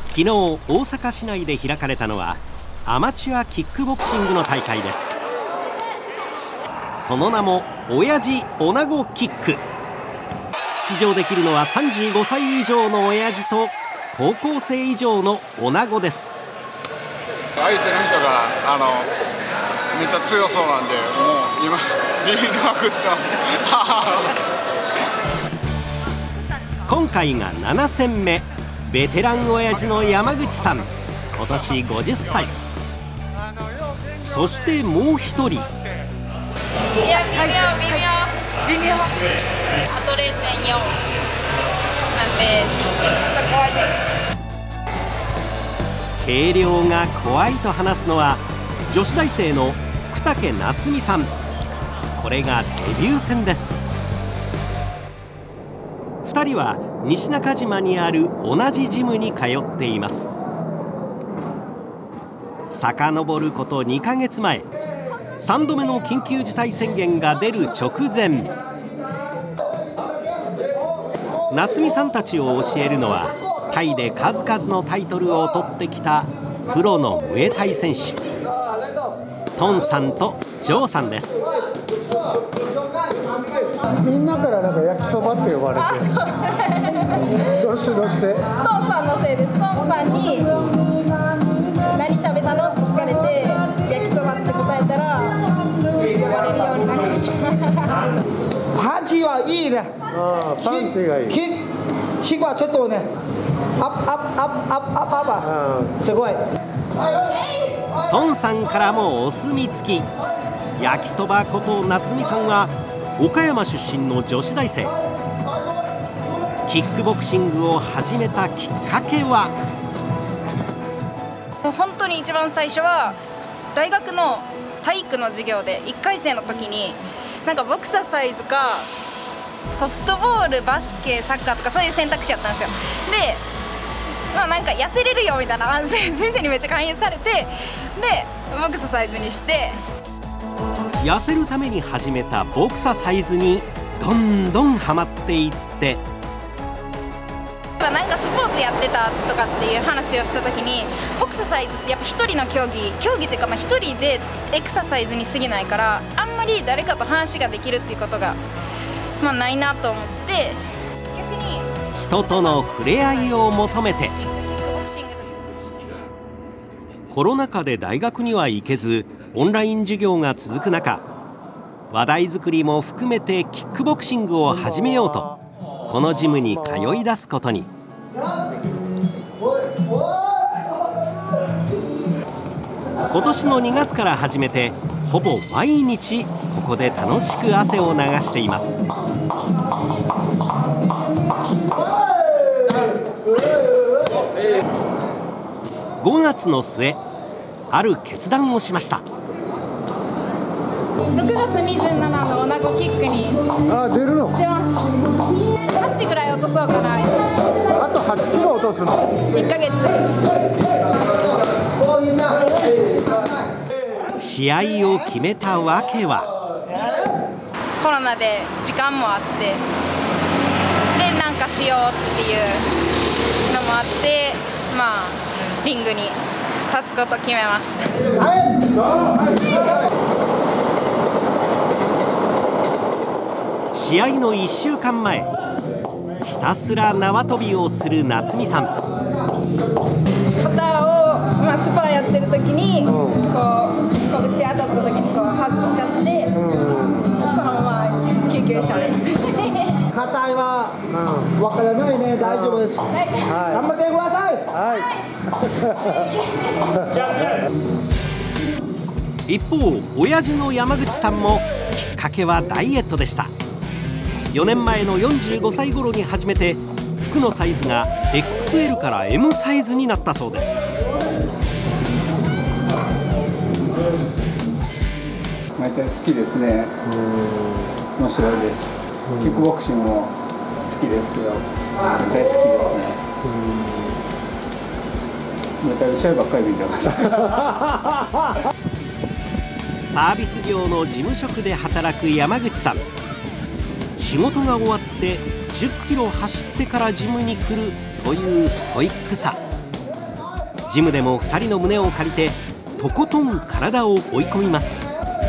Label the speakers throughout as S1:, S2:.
S1: 昨日大阪市内で開かれたのはアマチュアキックボクシングの大会です。その名も親父女子キック。出場できるのは35歳以上の親父と高校生以上の女子です。
S2: 相手の人がめっちゃ強そうなんで、もう今ビビりまくってます。
S1: 今回が7戦目、ベテラン親父の山口さん、今年50歳。そしてもう一人。
S3: いや、微妙。あと 0.4 なんでちょっと怖いです。
S1: 軽量が怖いと話すのは女子大生の福武夏美さん。これがデビュー戦です。2人は西中島にある同じジムに通っています。遡ること2ヶ月前、3度目の緊急事態宣言が出る直前、夏美さんたちを教えるのはタイで数々のタイトルを取ってきたプロのムエタイ選手、トンさんとジョーさんです。
S4: みんなからなんか焼きそばって呼ばれて、どうして
S5: トンさんのせいです。トンさんに何食べたのって聞かれて焼きそばって答えたら呼ばれるようになりました。
S4: パンチはいいね。パンチがいい。キックはちょっとね、アップすごい。
S1: トンさんからもお墨付き。焼きそばこと夏美さんは岡山出身の女子大生。キックボクシングを始めたきっかけは、
S3: 本当に一番最初は大学の体育の授業で1回生の時になんかボクササイズかソフトボール、バスケ、サッカーとかそういう選択肢やったんですよ。で、なんか痩せれるよみたいな先生にめっちゃ勧誘されて、でボクササイズにして、
S1: 痩せるために始めたボクササイズにどんどんハマっていって、
S3: なんかスポーツやってたとかっていう話をした時に、ボクササイズってやっぱ一人の競技っていうか、一人でエクササイズに過ぎないから、あんまり誰かと話ができるっていうことがないなと思って、逆に
S1: 人との触れ合いを求めて、コロナ禍で大学には行けずオンライン授業が続く中、話題作りも含めてキックボクシングを始めようとこのジムに通い出すことに。今年の2月から始めて、ほぼ毎日ここで楽しく汗を流しています。5月の末、ある決断をしました。
S5: 6月27の女子キックに
S4: 出るの？
S5: 出ます。8ぐらい落とそうかな。
S4: あと8キロ落とすの
S5: 1ヶ月
S1: で。試合を決めたわけは、
S3: コロナで時間もあって、でなんかしようっていうのもあって、リングに立つこと決めました。
S1: 試合の1週間前、ひたすら縄跳びをする夏美さん。
S5: 肩を、スパーやってる時にこう拳当たった時にこう外しちゃって、そのまま救急車です。
S4: 硬いはわからないね。大丈夫です。頑張ってください。
S1: 一方、親父の山口さんもきっかけはダイエットでした。4年前の45歳頃に始めて、服のサイズが XL から M サイズになったそうです。
S2: 毎回好きですね。面白いです。キックボクシングも好きですけど、大好きですね。メタル試合ばっかり見てます。
S1: サービス業の事務職で働く山口さん。仕事が終わって10キロ走ってからジムに来るというストイックさ。 ジムでも2人の胸を借りてとことん体を追い込みます。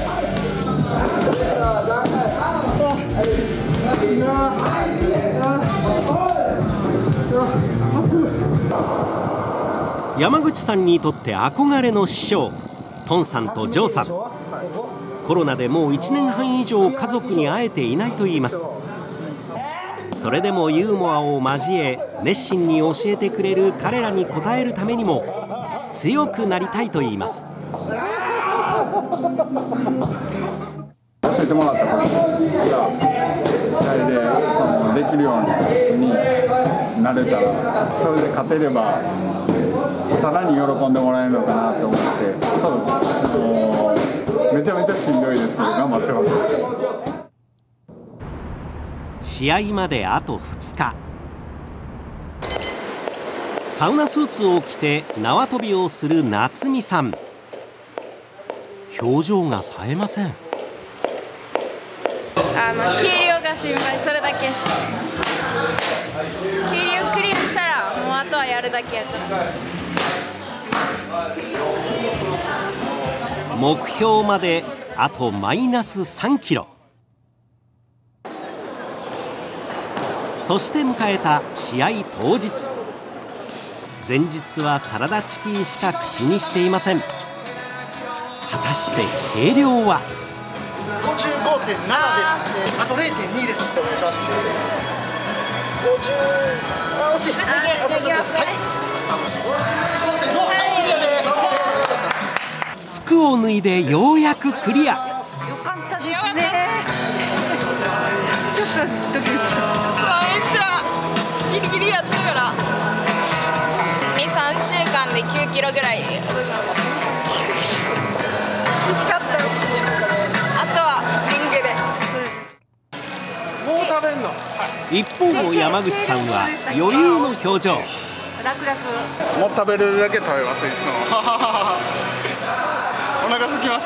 S1: 山口さんにとって憧れの師匠、トンさんとジョーさん。コロナでもう1年半以上家族に会えていないといいます。それでもユーモアを交え熱心に教えてくれる彼らに応えるためにも強くなりたいといいます。
S2: 教えてもらったことが試合でできるようになれたら、それで勝てればさらに喜んでもらえるのかなと思って、めちゃめちゃしんどいですけど頑張ってます。
S1: 試合まであと2日。サウナスーツを着て縄跳びをする夏美さん。表情が冴えません。
S3: 給料が心配、それだけです。給料クリアしたらもうあとはやるだけやから。
S1: 目標まであとマイナス3キロ。そして迎えた試合当日。前日はサラダチキンしか口にしていません。果たして計量は
S6: 55.7 です。あと 0.2 です。お願いします。50、惜しい。あとちょっとです。はい。
S1: 服を脱いでようやくクリア。
S3: よかったですね。ちょっとドキドキ。めっちゃギリギリやったから。2、3週間で9キロぐらい落としました。きつかったです。あとはリングで。
S2: もう食べんの？
S1: 一方の山口さんは余裕の表情。
S2: もう食べれるだけ食べます、いつも。お腹空きました。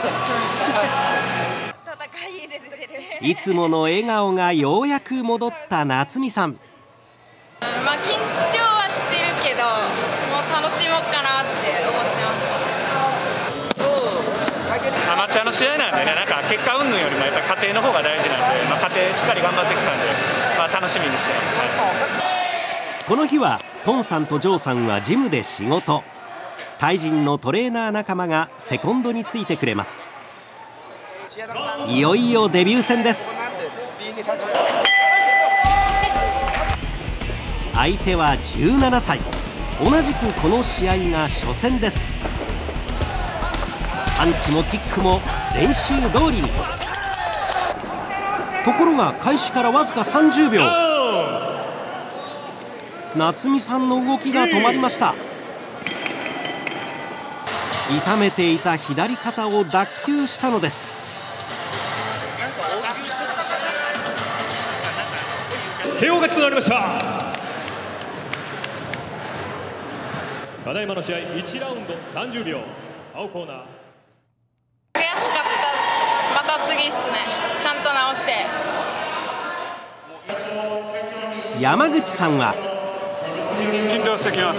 S1: いつもの笑顔がようやく戻った夏美さん。
S3: 緊張はしてるけど、もう楽しもうかなって思ってます。
S7: アマチュアの試合なんでね、なんか結果云々よりもやっぱり家庭の方が大事なんで、家庭しっかり頑張ってきたんで、楽しみにしてます。
S1: この日はトンさんとジョーさんはジムで仕事。タイ人のトレーナー仲間がセコンドについてくれます。いよいよデビュー戦です。相手は17歳。同じくこの試合が初戦です。パンチもキックも練習通りに。ところが開始からわずか30秒。夏美さんの動きが止まりました。痛めていた左肩を脱臼したのです。
S8: KO勝ちとなりました。ただいまの試合1ラウンド30秒。青コーナー。
S3: 悔しかったっす。また次っすね。ちゃんと直して。
S1: 山口さんは
S2: 緊張してきます。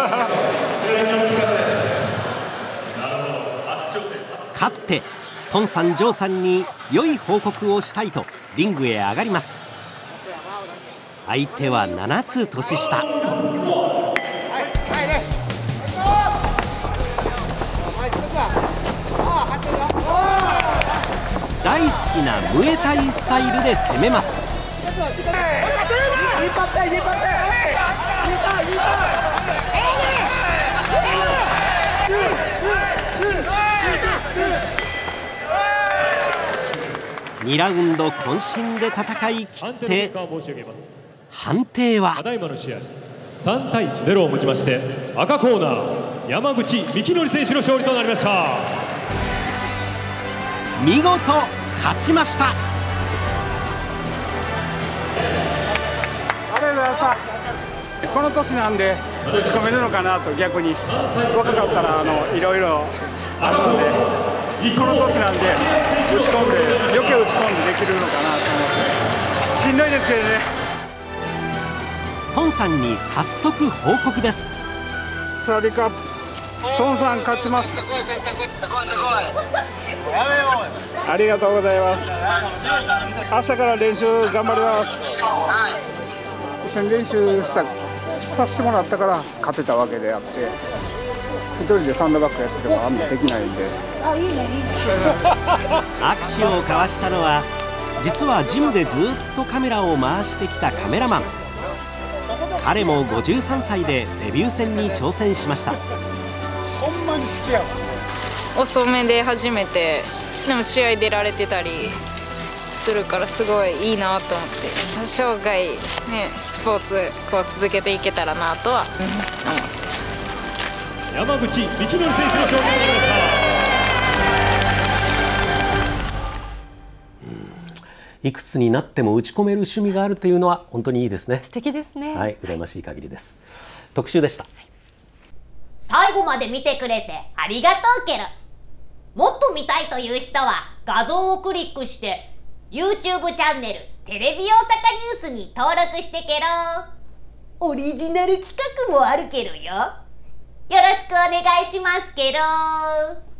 S1: 勝ってトンさんジョーさんに良い報告をしたいとリングへ上がります。相手は7つ年下。大好きなムエタイスタイルで攻めます。2ラウンド渾身で戦い切って判定は
S8: ただいまの試合3対0をもちまして赤コーナー山口幹則選手の勝利となりました。
S1: 見事勝ちました。
S2: ありがとうございました。この年なんで打ち込めるのかなと、逆に若かったらいろいろあるので、この年なんで余計打ち込んでできるのかなと思ってしんどいですけどね。
S1: トンさんに早速報告です。
S2: サワディーカップ。 トンさん勝ちました。ありがとうございます。明日から練習頑張ります。一緒に練習させてもらったから勝てたわけであって、一人でサンドバッグやっててもあんまできないんで。
S1: 握手を交わしたのは実はジムでずっとカメラを回してきたカメラマン。彼も53歳でデビュー戦に挑戦しました。
S2: ほんまに好きやわ。
S3: 遅めで初めてでも試合出られてたりするからすごいいいなと思って、生涯ねスポーツこう続けていけたらなとは思ってます。
S8: 山口幹則選手の勝利となりました。
S1: いくつになっても打ち込める趣味があるというのは本当にいいですね。
S9: 素敵ですね。
S1: はい、羨ましい限りです。特集でした。
S10: 最後まで見てくれてありがとうケロ。もっと見たいという人は画像をクリックして YouTube チャンネルテレビ大阪ニュースに登録してケロ。オリジナル企画もあるケロよ。よろしくお願いしますケロ。